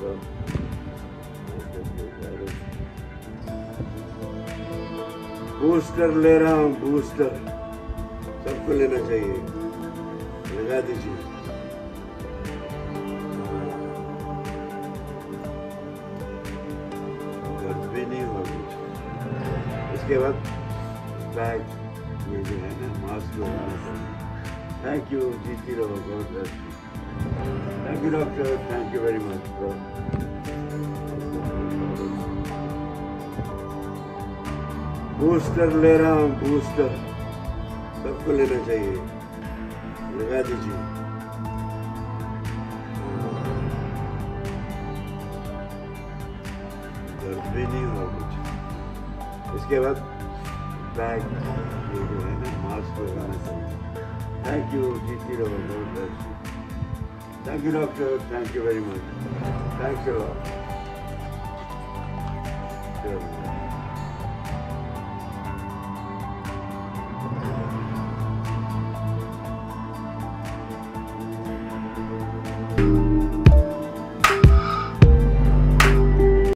Booster ले रहा हूँ, बूस्टर सबको लेना चाहिए, लगा दीजिए। दर्द भी नहीं हुआ कुछ। इसके बाद बैग ये जो है ना मास्क लगाना चाहिए। थैंक यू, जीती रहो, God bless you. Thank you doctor, thank you very much bro. Booster ले रहा हूँ, बूस्टर सबको लेना चाहिए, लगा दीजिए। दर्द भी नहीं हुआ कुछ। इसके बाद बैग ये जो है ना मास्क लगाना चाहिए। थैंक यू, जीती रहो, God bless you. Thank you doctor, thank you very much. Thanks a lot. you